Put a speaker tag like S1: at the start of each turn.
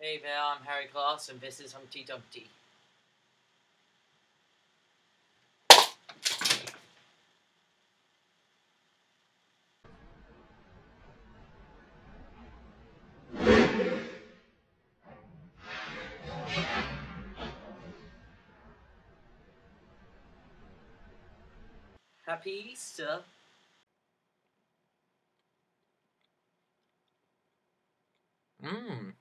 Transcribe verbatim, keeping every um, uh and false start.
S1: Hey there, I'm Harry Claus, and this is Humpty Dumpty. Happy Easter!
S2: Mmm.